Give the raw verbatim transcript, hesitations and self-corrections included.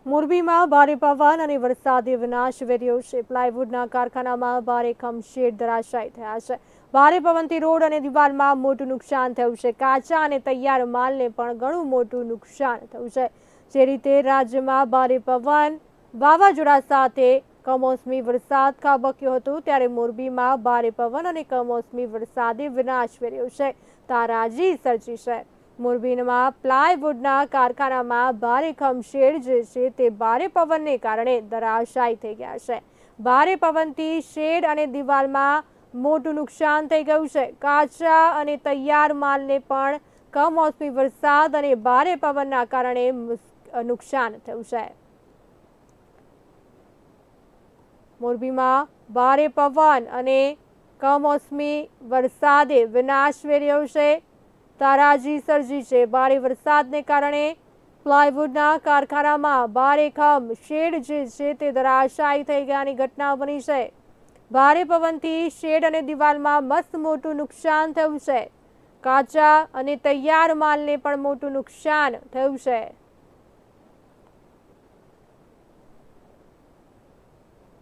મોરબીમાં ભારે પવન અને વરસાદે વિનાશ વેર્યો છે। પ્લાયવુડના કારખાનામાં ભારે ખમશેડ ધરાશાયી થયા છે। ભારે પવનથી રોડ અને દિવાલમાં મોટું નુકસાન થયું છે। કાચા અને તૈયાર માલને પણ ઘણું મોટું નુકસાન થયું છે। જે રીતે રાજ્યમાં ભારે પવન વાવાઝોડા સાથે કમોસમી વરસાદ ખાબક્યો હતો, ત્યારે મોરબીમાં ભારે પવન અને કમોસમી વરસાદે વિનાશ વેર્યો છે, તારાજી સર્જી છે। મોરબીમાં પ્લાયવુડના કારખાનામાં ભારે ખમશેડ જે છે તે ભારે પવનને કારણે ધરાશાયી થઈ ગયા છે। ભારે પવનથી શેડ અને દિવાલમાં મોટું નુકસાન થઈ ગયું છે। કાચા અને તૈયાર માલને પણ કમોસમી વરસાદ અને ભારે પવનના કારણે નુકસાન થયું છે। મોરબીમાં ભારે પવન અને કમોસમી વરસાદે વિનાશ વેર્યો છે, તારાજી સર્જી છે। ભારે વરસાદને કારણે પ્લાયવુડના કારખાનામાં ભારે ખમશેડ જે છે તે ધરાશાયી થઈ ગયાની ઘટના બની છે। ભારે પવનથી શેડ અને દિવાલમાં મસ્ત મોટું નુકસાન થયું છે। કાચા અને તૈયાર માલને પણ મોટું નુકસાન થયું છે।